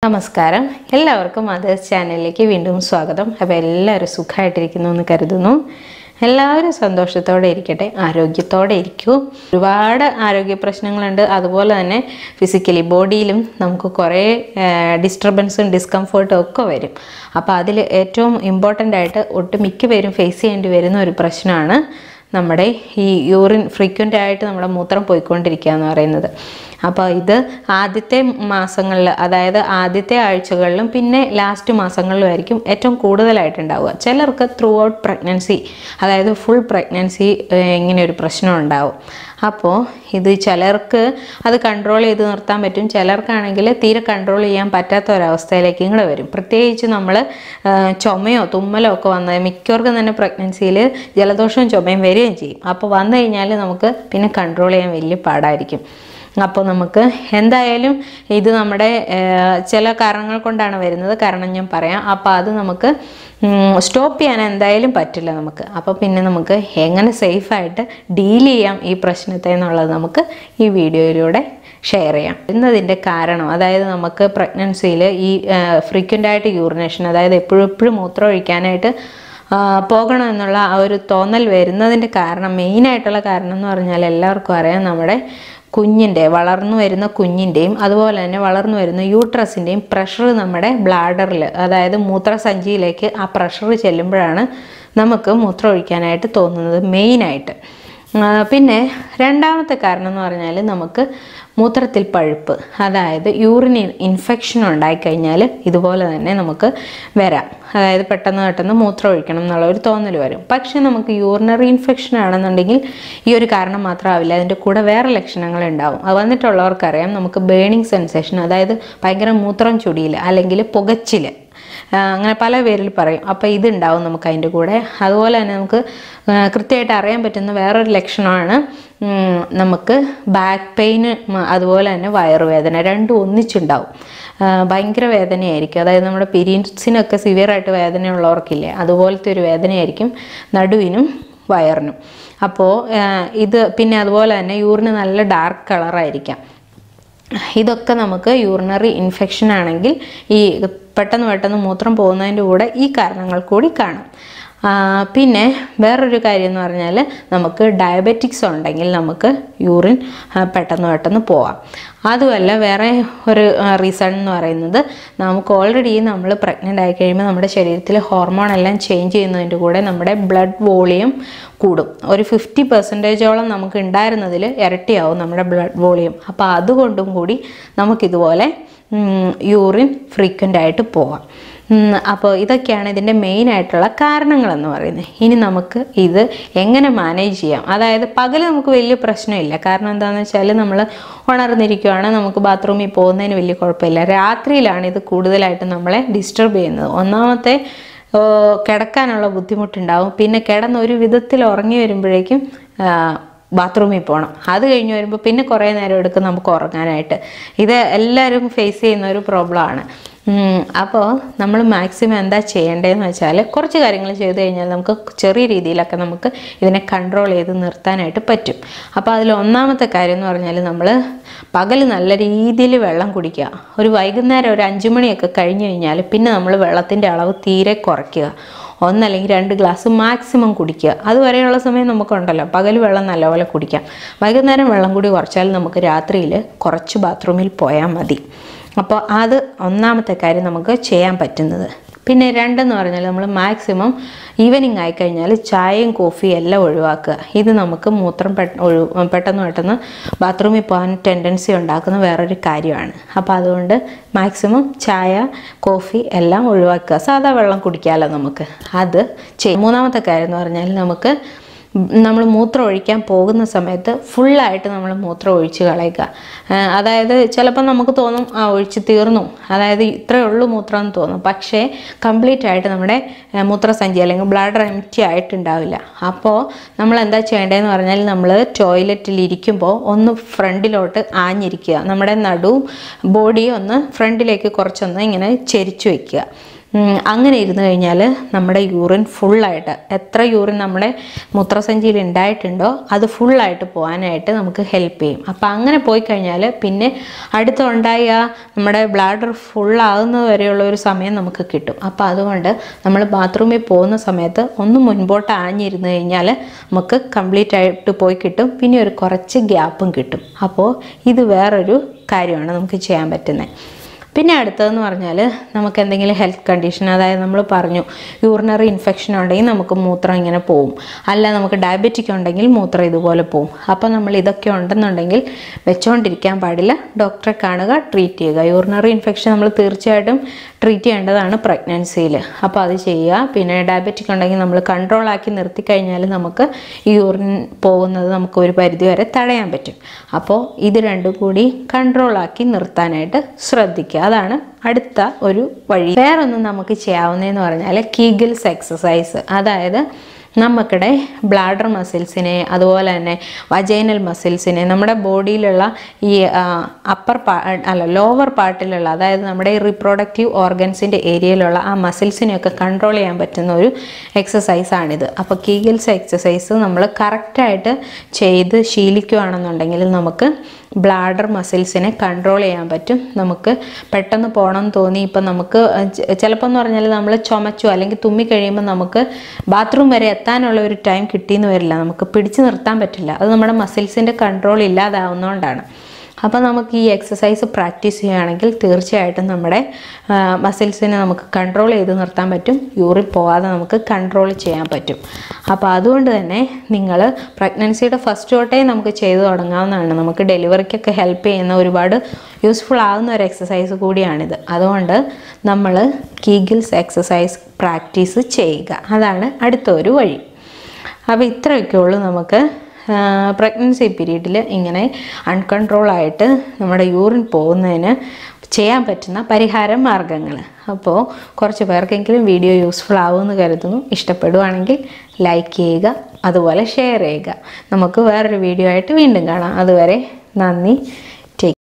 നമസ്കാരം എല്ലാവർക്കും മദേഴ്സ് ചാനലിലേക്ക് വീണ്ടും സ്വാഗതം. അപ്പോൾ എല്ലാവരും സുഖമായിട്ടിരിക്കുന്നു എന്ന് കരുതുന്നു. എല്ലാവരും സന്തോഷത്തോടെ ഇരിക്കട്ടെ, ആരോഗ്യത്തോടെ ഇരിക്കൂ. ഒരുപാട് ആരോഗ്യ പ്രശ്നങ്ങളുണ്ട്. അതുപോലെ തന്നെ ഫിസിക്കലി ബോഡിയിലും നമുക്ക് കുറേ ഡിസ്റ്റർബൻസും ഡിസ്കംഫേർട്ടും ഒക്കെ വരും. അപ്പോൾ അതിൽ ഏറ്റവും ഇമ്പോർട്ടൻ്റ് ആയിട്ട് ഒട്ടുമിക്ക പേരും ഫേസ് ചെയ്യേണ്ടി വരുന്ന ഒരു പ്രശ്നമാണ് നമ്മുടെ ഈ യൂറിൻ ഫ്രീക്വൻ്റ് ആയിട്ട് നമ്മുടെ മൂത്രം പോയിക്കൊണ്ടിരിക്കുക എന്ന് പറയുന്നത്. അപ്പോൾ ഇത് ആദ്യത്തെ മാസങ്ങളിൽ, അതായത് ആദ്യത്തെ ആഴ്ചകളിലും പിന്നെ ലാസ്റ്റ് മാസങ്ങളിലും ആയിരിക്കും ഏറ്റവും കൂടുതലായിട്ടുണ്ടാവുക. ചിലർക്ക് ത്രൂ ഔട്ട് പ്രഗ്നൻസി, അതായത് ഫുൾ പ്രഗ്നൻസി ഇങ്ങനെ ഒരു പ്രശ്നം ഉണ്ടാവും. അപ്പോൾ ഇത് ചിലർക്ക് അത് കൺട്രോൾ ചെയ്ത് നിർത്താൻ പറ്റും, ചിലർക്കാണെങ്കിൽ തീരെ കൺട്രോൾ ചെയ്യാൻ പറ്റാത്ത ഒരവസ്ഥയിലേക്ക് ഇങ്ങനെ വരും. പ്രത്യേകിച്ച് നമ്മൾ ചുമയോ തുമ്മലോ ഒക്കെ വന്നാൽ മിക്കവർക്കും തന്നെ പ്രഗ്നൻസിയിൽ ജലദോഷവും ചുമയും വരികയും ചെയ്യും. അപ്പോൾ വന്നു കഴിഞ്ഞാൽ നമുക്ക് പിന്നെ കൺട്രോൾ ചെയ്യാൻ വലിയ പാടായിരിക്കും. അപ്പോൾ നമുക്ക് എന്തായാലും ഇത് നമ്മുടെ ചില കാരണങ്ങൾ കൊണ്ടാണ് വരുന്നത്, കാരണം ഞാൻ പറയാം. അപ്പോൾ അത് നമുക്ക് സ്റ്റോപ്പ് ചെയ്യാൻ എന്തായാലും പറ്റില്ല നമുക്ക്. അപ്പോൾ പിന്നെ നമുക്ക് എങ്ങനെ സേഫായിട്ട് ഡീൽ ചെയ്യാം ഈ പ്രശ്നത്തെ എന്നുള്ളത് നമുക്ക് ഈ വീഡിയോയിലൂടെ ഷെയർ ചെയ്യാം. എന്നതിൻ്റെ കാരണം, അതായത് നമുക്ക് പ്രഗ്നൻസിയിൽ ഈ ഫ്രീക്വൻ്റ് ആയിട്ട് യൂറിനേഷൻ, അതായത് എപ്പോഴും മൂത്രം ഒഴിക്കാനായിട്ട് പോകണം എന്നുള്ള ആ ഒരു തോന്നൽ വരുന്നതിൻ്റെ കാരണം, മെയിനായിട്ടുള്ള കാരണം എന്ന് പറഞ്ഞാൽ എല്ലാവർക്കും അറിയാം, നമ്മുടെ കുഞ്ഞിൻ്റെ വളർന്നു വരുന്ന കുഞ്ഞിൻ്റെയും അതുപോലെ തന്നെ വളർന്നു വരുന്ന യൂട്രസിൻ്റെയും പ്രഷർ നമ്മുടെ ബ്ലാഡറിൽ, അതായത് മൂത്രസഞ്ചിയിലേക്ക് ആ പ്രഷർ ചെല്ലുമ്പോഴാണ് നമുക്ക് മൂത്രം ഒഴിക്കാനായിട്ട് തോന്നുന്നത് മെയിനായിട്ട്. പിന്നെ രണ്ടാമത്തെ കാരണം എന്ന് പറഞ്ഞാൽ നമുക്ക് മൂത്രത്തിൽ പഴുപ്പ്, അതായത് യൂറിൻ ഇൻഫെക്ഷൻ ഉണ്ടായിക്കഴിഞ്ഞാൽ ഇതുപോലെ തന്നെ നമുക്ക് വരാം. അതായത് പെട്ടെന്ന് മൂത്രം ഒഴിക്കണം എന്നുള്ള ഒരു തോന്നൽ വരും. പക്ഷെ നമുക്ക് യൂറിനറി ഇൻഫെക്ഷൻ ആണെന്നുണ്ടെങ്കിൽ ഈ ഒരു കാരണം മാത്രമാവില്ല, അതിൻ്റെ കൂടെ വേറെ ലക്ഷണങ്ങൾ ഉണ്ടാവും. അത് വന്നിട്ടുള്ളവർക്കറിയാം, നമുക്ക് ബേണിങ് സെൻസേഷൻ, അതായത് ഭയങ്കര മൂത്രം ചൊടിയിൽ അല്ലെങ്കിൽ പുകച്ചിൽ, അങ്ങനെ പല പേരിൽ പറയും. അപ്പോൾ ഇതുണ്ടാവും നമുക്ക് അതിൻ്റെ കൂടെ. അതുപോലെ തന്നെ നമുക്ക് കൃത്യമായിട്ട് അറിയാൻ പറ്റുന്ന വേറൊരു ലക്ഷണമാണ് നമുക്ക് ബാക്ക് പെയിന്, അതുപോലെ തന്നെ വയറുവേദന, രണ്ടും ഒന്നിച്ചുണ്ടാവും. ഭയങ്കര വേദനയായിരിക്കും. അതായത് നമ്മുടെ പീരിയഡ്സിനൊക്കെ സിവിയറായിട്ട് വേദനയുള്ളവർക്കില്ലേ, അതുപോലത്തെ ഒരു വേദനയായിരിക്കും നടുവിനും വയറിനും. അപ്പോൾ ഇത് പിന്നെ അതുപോലെ തന്നെ യൂറിന് നല്ല ഡാർക്ക് കളറായിരിക്കാം. ഇതൊക്കെ നമുക്ക് യൂറിനറി ഇൻഫെക്ഷൻ ആണെങ്കിൽ ഈ പെട്ടെന്ന് മൂത്രം പോകുന്നതിൻ്റെ കൂടെ ഈ കാരണങ്ങൾ കൂടി കാണാം. പിന്നെ വേറൊരു കാര്യം എന്ന് പറഞ്ഞാൽ, നമുക്ക് ഡയബറ്റിക്സ് ഉണ്ടെങ്കിൽ നമുക്ക് യൂറിൻ പെട്ടെന്ന് പോവാം. അതുമല്ല, വേറെ ഒരു റീസൺ എന്ന് പറയുന്നത്, നമുക്ക് ഓൾറെഡി നമ്മൾ പ്രഗ്നൻ്റ് ആയി കഴിയുമ്പോൾ നമ്മുടെ ശരീരത്തിൽ ഹോർമോൺ എല്ലാം ചേഞ്ച് ചെയ്യുന്നതിൻ്റെ കൂടെ നമ്മുടെ ബ്ലഡ് വോളിയം കൂടും. ഒരു 50% നമുക്ക് ഉണ്ടായിരുന്നതിൽ ഇരട്ടിയാവും നമ്മുടെ ബ്ലഡ് വോളിയം. അപ്പോൾ അതുകൊണ്ടും കൂടി നമുക്കിതുപോലെ യൂറിൻ ഫ്രീക്വൻ്റ് ആയിട്ട് പോവാം. അപ്പോൾ ഇതൊക്കെയാണ് ഇതിൻ്റെ മെയിനായിട്ടുള്ള കാരണങ്ങളെന്ന് പറയുന്നത്. ഇനി നമുക്ക് ഇത് എങ്ങനെ മാനേജ് ചെയ്യാം. അതായത് പകൽ നമുക്ക് വലിയ പ്രശ്നമില്ല, കാരണം എന്താണെന്ന് വെച്ചാൽ നമ്മൾ ഉണർന്നിരിക്കുകയാണ്, നമുക്ക് ബാത്റൂമിൽ പോകുന്നതിന് വലിയ കുഴപ്പമില്ല. രാത്രിയിലാണ് ഇത് കൂടുതലായിട്ട് നമ്മളെ ഡിസ്റ്റർബ് ചെയ്യുന്നത്. ഒന്നാമത്തെ കിടക്കാനുള്ള ബുദ്ധിമുട്ടുണ്ടാവും. പിന്നെ കിടന്ന് ഒരു വിധത്തിൽ ഉറങ്ങി വരുമ്പോഴേക്കും ബാത്റൂമിൽ പോകണം. അത് കഴിഞ്ഞ് വരുമ്പോൾ പിന്നെ കുറേ നേരം എടുക്കും നമുക്ക് ഉറങ്ങാനായിട്ട്. ഇത് എല്ലാവരും ഫേസ് ചെയ്യുന്ന ഒരു പ്രോബ്ലമാണ്. അപ്പോൾ നമ്മൾ മാക്സിമം എന്താ ചെയ്യേണ്ടതെന്ന് വെച്ചാൽ, കുറച്ച് കാര്യങ്ങൾ ചെയ്ത് കഴിഞ്ഞാൽ നമുക്ക് ചെറിയ രീതിയിലൊക്കെ നമുക്ക് ഇതിനെ കൺട്രോൾ ചെയ്ത് നിർത്താനായിട്ട് പറ്റും. അപ്പോൾ അതിൽ ഒന്നാമത്തെ കാര്യം എന്ന് പറഞ്ഞാൽ, നമ്മൾ പകൽ നല്ല രീതിയിൽ വെള്ളം കുടിക്കുക. ഒരു വൈകുന്നേരം ഒരു 5 മണിയൊക്കെ കഴിഞ്ഞ് കഴിഞ്ഞാൽ പിന്നെ നമ്മൾ വെള്ളത്തിൻ്റെ അളവ് തീരെ കുറയ്ക്കുക. 1 അല്ലെങ്കിൽ 2 ഗ്ലാസ് മാക്സിമം കുടിക്കുക. അതുവരെയുള്ള സമയം നമുക്കുണ്ടല്ലോ, പകൽ വെള്ളം നല്ലപോലെ കുടിക്കാം. വൈകുന്നേരം വെള്ളം കൂടി കുറച്ചാൽ നമുക്ക് രാത്രിയിൽ കുറച്ച് ബാത്റൂമിൽ പോയാൽ മതി. അപ്പോൾ അത് ഒന്നാമത്തെ കാര്യം നമുക്ക് ചെയ്യാൻ പറ്റുന്നത്. പിന്നെ രണ്ടെന്ന് പറഞ്ഞാൽ, നമ്മൾ മാക്സിമം ഈവനിങ് ആയിക്കഴിഞ്ഞാൽ ചായയും കോഫിയും എല്ലാം ഒഴിവാക്കുക. ഇത് നമുക്ക് മൂത്രം പെട്ടെന്ന് ബാത്റൂമിൽ പോകാൻ ടെൻഡൻസി ഉണ്ടാക്കുന്ന വേറൊരു കാര്യമാണ്. അപ്പോൾ അതുകൊണ്ട് മാക്സിമം ചായ കോഫി എല്ലാം ഒഴിവാക്കുക. സാധാ വെള്ളം കുടിക്കാമല്ലോ നമുക്ക്, അത് ചെയ്യും. മൂന്നാമത്തെ കാര്യം എന്ന് പറഞ്ഞാൽ, നമ്മൾ മൂത്രം ഒഴിക്കാൻ പോകുന്ന സമയത്ത് ഫുള്ളായിട്ട് നമ്മൾ മൂത്രം ഒഴിച്ച് കളയുക. അതായത് ചിലപ്പോൾ നമുക്ക് തോന്നും ഒഴിച്ച് തീർന്നു, അതായത് ഇത്രയേ ഉള്ളൂ മൂത്രം എന്ന് തോന്നും. പക്ഷേ കംപ്ലീറ്റ് ആയിട്ട് നമ്മുടെ മൂത്രസഞ്ചി അല്ലെങ്കിൽ ബ്ലാഡർ എംപ്റ്റി ആയിട്ടുണ്ടാവില്ല. അപ്പോൾ നമ്മൾ എന്താ ചെയ്യേണ്ടതെന്ന് പറഞ്ഞാൽ, നമ്മൾ ടോയ്ലറ്റിൽ ഇരിക്കുമ്പോൾ ഒന്ന് ഫ്രണ്ടിലോട്ട് ആഞ്ഞിരിക്കുക. നമ്മുടെ നടുവും ബോഡിയും ഒന്ന് ഫ്രണ്ടിലേക്ക് കുറച്ചൊന്ന് ഇങ്ങനെ ചെരിച്ചു വയ്ക്കുക. അങ്ങനെ ഇരുന്ന് കഴിഞ്ഞാൽ നമ്മുടെ യൂറിൻ ഫുള്ളായിട്ട് എത്ര യൂറിൻ നമ്മുടെ മൂത്രസഞ്ചിയിൽ ഉണ്ടായിട്ടുണ്ടോ അത് ഫുള്ളായിട്ട് പോകാനായിട്ട് നമുക്ക് ഹെൽപ്പ് ചെയ്യും. അപ്പോൾ അങ്ങനെ പോയി കഴിഞ്ഞാൽ പിന്നെ അടുത്തുണ്ടായ നമ്മുടെ ബ്ലാഡർ ഫുള്ളാകുന്നത് വരെയുള്ള ഒരു സമയം നമുക്ക് കിട്ടും. അപ്പോൾ അതുകൊണ്ട് നമ്മൾ ബാത്റൂമിൽ പോകുന്ന സമയത്ത് ഒന്ന് മുൻപോട്ട് ആഞ്ഞിരുന്ന് കഴിഞ്ഞാൽ നമുക്ക് കംപ്ലീറ്റ് ആയിട്ട് പോയി കിട്ടും. പിന്നെ ഒരു കുറച്ച് ഗ്യാപ്പും കിട്ടും. അപ്പോൾ ഇത് വേറൊരു കാര്യമാണ് നമുക്ക് ചെയ്യാൻ പറ്റുന്നത്. പിന്നെ അടുത്തതെന്ന് പറഞ്ഞാൽ നമുക്ക് എന്തെങ്കിലും ഹെൽത്ത് കണ്ടീഷൻ, അതായത് നമ്മൾ പറഞ്ഞു യൂറിനറി ഇൻഫെക്ഷൻ ഉണ്ടെങ്കിൽ നമുക്ക് മൂത്രം ഇങ്ങനെ പോവും, അല്ല നമുക്ക് ഡയബറ്റിക് ഉണ്ടെങ്കിൽ മൂത്രം ഇതുപോലെ പോവും. അപ്പോൾ നമ്മൾ ഇതൊക്കെ ഉണ്ടെന്നുണ്ടെങ്കിൽ വെച്ചുകൊണ്ടിരിക്കാൻ പാടില്ല, ഡോക്ടറെ കാണുക, ട്രീറ്റ് ചെയ്യുക. യൂറിനറി ഇൻഫെക്ഷൻ നമ്മൾ തീർച്ചയായിട്ടും ട്രീറ്റ് ചെയ്യേണ്ടതാണ് പ്രഗ്നൻസിയിൽ. അപ്പോൾ അത് ചെയ്യുക. പിന്നെ ഡയബറ്റിക് ഉണ്ടെങ്കിൽ നമ്മൾ കൺട്രോളാക്കി നിർത്തി കഴിഞ്ഞാൽ നമുക്ക് ഈ യൂറിൻ പോകുന്നത് നമുക്ക് ഒരു പരിധി വരെ തടയാൻ പറ്റും. അപ്പോൾ ഇത് രണ്ടും കൂടി കൺട്രോളാക്കി നിർത്താനായിട്ട് ശ്രദ്ധിക്കുക. അതാണ് അടുത്ത ഒരു വഴി. വേറൊന്നും നമുക്ക് ചെയ്യാവുന്നതെന്ന് പറഞ്ഞാൽ കീഗിൾസ് എക്സസൈസ്. അതായത് നമുക്കിടെ ബ്ലാഡർ മസിൽസിനെ അതുപോലെ തന്നെ വജൈനൽ മസിൽസിനെ നമ്മുടെ ബോഡിയിലുള്ള ഈ ലോവർ പാർട്ടിലുള്ള, അതായത് നമ്മുടെ ഈ റീപ്രൊഡക്റ്റീവ് ഓർഗൻസിൻ്റെ ഏരിയയിലുള്ള ആ മസിൽസിനെയൊക്കെ കൺട്രോൾ ചെയ്യാൻ പറ്റുന്ന ഒരു എക്സസൈസാണിത്. അപ്പോൾ കീഗിൾസ് എക്സസൈസ് നമ്മൾ കറക്റ്റായിട്ട് ചെയ്ത് ശീലിക്കുകയാണെന്നുണ്ടെങ്കിൽ നമുക്ക് ബ്ലാഡർ മസിൽസിനെ കൺട്രോൾ ചെയ്യാൻ പറ്റും. നമുക്ക് പെട്ടെന്ന് പോകണം തോന്നി, ഇപ്പം നമുക്ക് ചിലപ്പോൾ എന്ന് പറഞ്ഞാൽ നമ്മൾ ചുമച്ചു അല്ലെങ്കിൽ തുമ്മി കഴിയുമ്പോൾ നമുക്ക് ബാത്റൂം വരെ എത്താനുള്ള ഒരു ടൈം കിട്ടിയെന്ന് വരില്ല, നമുക്ക് പിടിച്ചു നിർത്താൻ പറ്റില്ല. അത് നമ്മുടെ മസിൽസിൻ്റെ കൺട്രോൾ ഇല്ലാതാവുന്നതുകൊണ്ടാണ്. അപ്പോൾ നമുക്ക് ഈ എക്സസൈസ് പ്രാക്ടീസ് ചെയ്യുകയാണെങ്കിൽ തീർച്ചയായിട്ടും നമ്മുടെ മസിൽസിനെ നമുക്ക് കൺട്രോൾ ചെയ്ത് നിർത്താൻ പറ്റും, യൂറിൻ പോകാതെ നമുക്ക് കൺട്രോൾ ചെയ്യാൻ പറ്റും. അപ്പോൾ അതുകൊണ്ട് തന്നെ നിങ്ങൾ പ്രഗ്നൻസിയുടെ ഫസ്റ്റ് തൊട്ടേ നമുക്ക് ചെയ്തു തുടങ്ങാവുന്നതാണ്. നമുക്ക് ഡെലിവറിക്കൊക്കെ ഹെൽപ്പ് ചെയ്യുന്ന ഒരുപാട് യൂസ്ഫുൾ ആകുന്ന ഒരു എക്സസൈസ് കൂടിയാണിത്. അതുകൊണ്ട് നമ്മൾ കീഗിൾസ് എക്സസൈസ് പ്രാക്ടീസ് ചെയ്യുക, അതാണ് അടുത്ത ഒരു വഴി. അപ്പോൾ ഇത്രയൊക്കെ ഉള്ളൂ നമുക്ക് പ്രഗ്നൻസി പീരീഡിൽ ഇങ്ങനെ അൺകൺട്രോളായിട്ട് നമ്മുടെ യൂറിൻ പോകുന്നതിന് ചെയ്യാൻ പറ്റുന്ന പരിഹാര മാർഗങ്ങൾ. അപ്പോൾ കുറച്ച് പേർക്കെങ്കിലും വീഡിയോ യൂസ്ഫുൾ ആവുമെന്ന് കരുതുന്നു. ഇഷ്ടപ്പെടുവാണെങ്കിൽ ലൈക്ക് ചെയ്യുക, അതുപോലെ ഷെയർ ചെയ്യുക. നമുക്ക് വേറൊരു വീഡിയോ ആയിട്ട് വീണ്ടും കാണാം. അതുവരെ നന്ദി.